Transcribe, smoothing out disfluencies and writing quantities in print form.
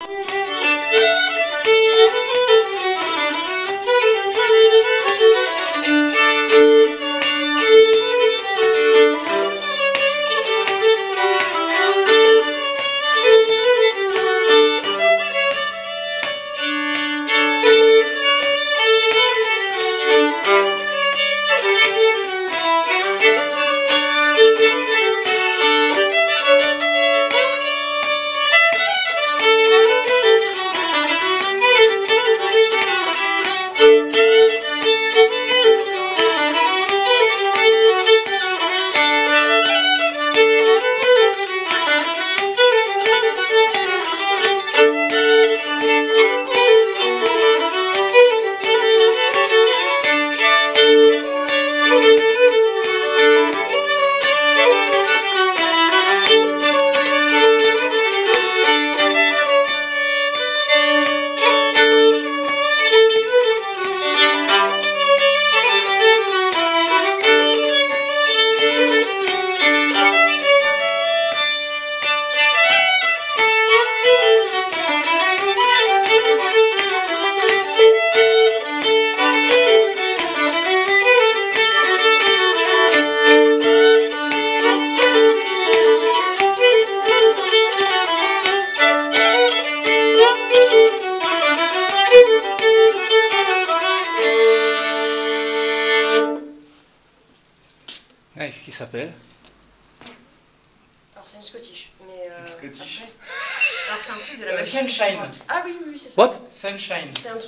Qu'est-ce qu'il s'appelle? Alors c'est une Scottish, mais Scottish. après... Alors c'est un truc de la machine. Sunshine. Ah oui, oui, c'est ça. What? Sunshine. C'est un truc